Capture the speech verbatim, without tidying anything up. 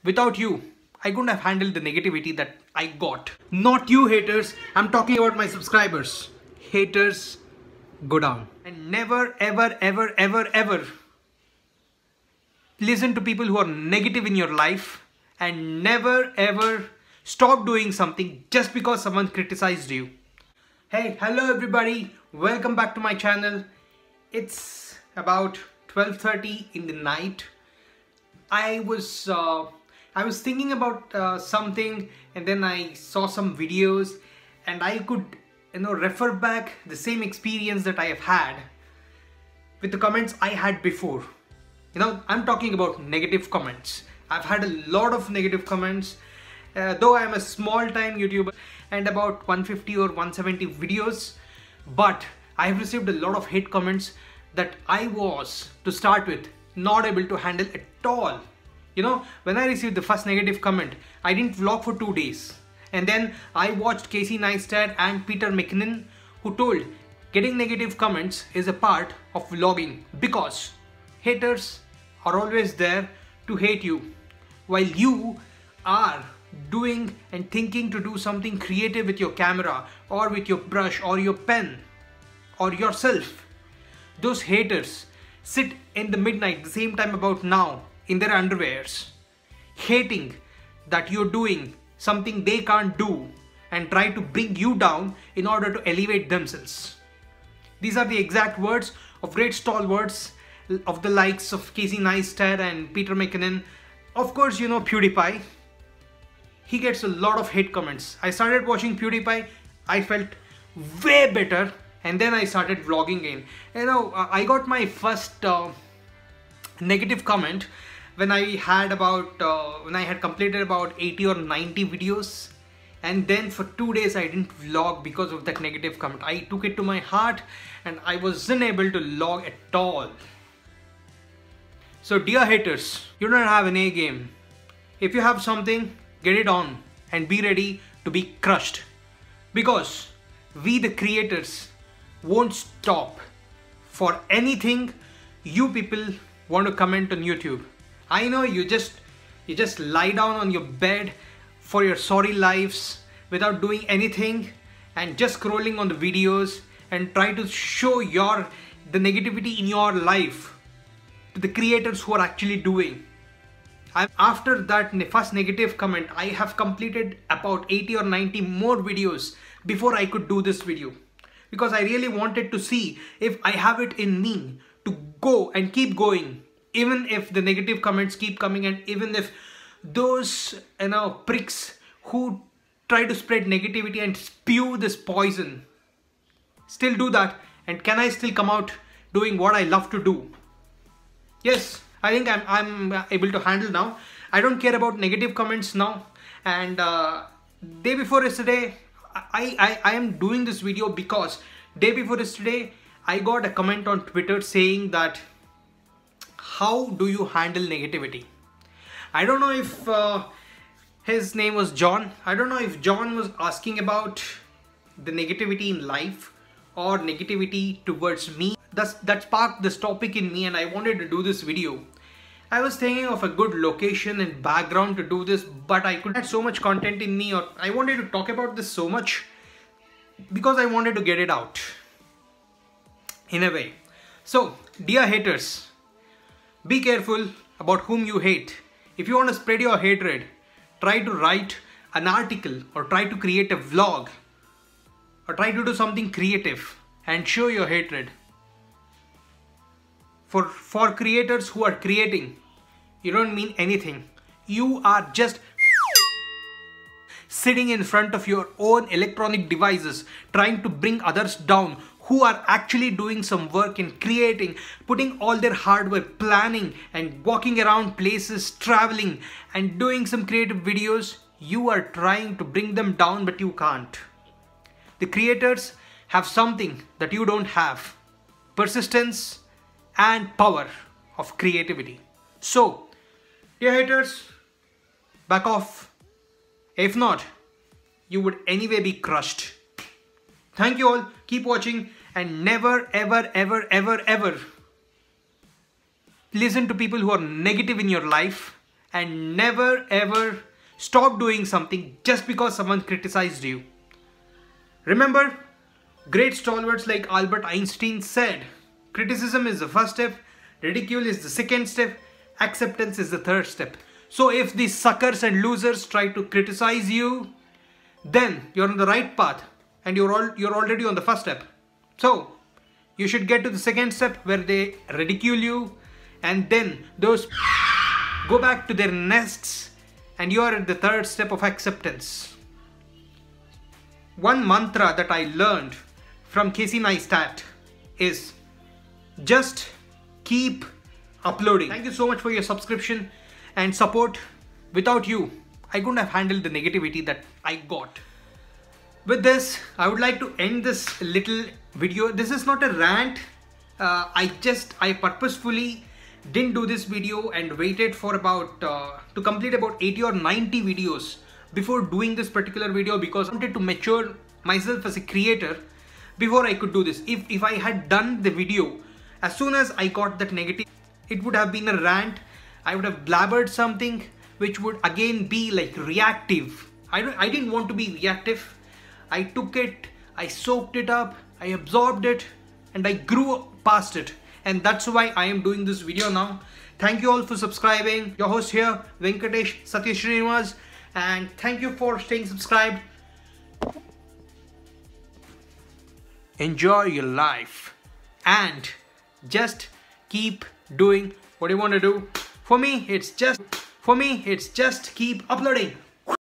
Without you, I couldn't have handled the negativity that I got. Not you haters, I'm talking about my subscribers. Haters, go down. And never ever ever ever ever listen to people who are negative in your life, and never ever stop doing something just because someone criticized you. Hey, hello everybody, welcome back to my channel. It's about twelve thirty in the night. I was uh, I was thinking about uh, something, and then I saw some videos, and I could you know refer back the same experience that I have had with the comments I had before. You know, I'm talking about negative comments. I've had a lot of negative comments, uh, though I'm a small time YouTuber and about one fifty or one seventy videos, but I've received a lot of hate comments that I was, to start with, not able to handle at all. You know, when I received the first negative comment, I didn't vlog for two days. And then I watched Casey Neistat and Peter McKinnon, who told getting negative comments is a part of vlogging because haters are always there to hate you while you are doing and thinking to do something creative with your camera or with your brush or your pen or yourself. Those haters sit in the midnight, the same time about now, in their underwears, hating that you're doing something they can't do and try to bring you down in order to elevate themselves. These are the exact words of great stalwarts of the likes of Casey Neistat and Peter McKinnon. Of course, you know PewDiePie. He gets a lot of hate comments. I started watching PewDiePie, I felt way better, and then I started vlogging again. You know, I got my first uh, negative comment when I had about uh, when I had completed about eighty or ninety videos, and then for two days I didn't vlog because of that negative comment. I took it to my heart and I wasn't able to vlog at all. So dear haters, you don't have an A game. If you have something, get it on and be ready to be crushed, because we the creators won't stop for anything you people want to comment on YouTube. I know you just you just lie down on your bed for your sorry lives without doing anything and just scrolling on the videos and try to show your the negativity in your life to the creators who are actually doing. I'm, after that first negative comment, I have completed about eighty or ninety more videos before I could do this video, because I really wanted to see if I have it in me to go and keep going, even if the negative comments keep coming, and even if those you know pricks who try to spread negativity and spew this poison still do that, and can I still come out doing what I love to do? Yes, I think I'm, I'm able to handle now. I don't care about negative comments now. And uh, day before yesterday, I, I, I am doing this video because day before yesterday, I got a comment on Twitter saying that, how do you handle negativity? I don't know if uh, his name was John. I don't know if John was asking about the negativity in life or negativity towards me. That's, that sparked this topic in me, and I wanted to do this video. I was thinking of a good location and background to do this, but I couldn't have so much content in me, or I wanted to talk about this so much because I wanted to get it out in a way. So, dear haters, be careful about whom you hate. If you want to spread your hatred, try to write an article or try to create a vlog or try to do something creative and show your hatred. For, for creators who are creating, you don't mean anything. You are just sitting in front of your own electronic devices trying to bring others down who are actually doing some work and creating, putting all their hard work, planning and walking around places, traveling and doing some creative videos. You are trying to bring them down, but you can't. The creators have something that you don't have: persistence and power of creativity. So, dear haters, back off. If not, you would anyway be crushed. Thank you all. Keep watching, and never ever ever ever ever listen to people who are negative in your life and never ever stop doing something just because someone criticized you. Remember, great stalwarts like Albert Einstein said, criticism is the first step, ridicule is the second step, acceptance is the third step. So if these suckers and losers try to criticize you, then you're on the right path and you're all you're already on the first step. So you should get to the second step where they ridicule you, and then those go back to their nests and you are at the third step of acceptance. One mantra that I learned from Casey Neistat is just keep uploading. Thank you so much for your subscription and support. Without you, I couldn't have handled the negativity that I got. With this, I would like to end this little video. This is not a rant. Uh, I just, I purposefully didn't do this video and waited for about, uh, to complete about eighty or ninety videos before doing this particular video, because I wanted to mature myself as a creator before I could do this. If, if I had done the video as soon as I got that negative, it would have been a rant. I would have blabbered something which would again be like reactive. I, don't, I didn't want to be reactive. I took it, I soaked it up, I absorbed it, and I grew past it. And that's why I am doing this video now. Thank you all for subscribing. Your host here, Venkatesh Satya Srinivas, and thank you for staying subscribed. Enjoy your life and just keep doing what you want to do. For me, it's just, for me, it's just keep uploading.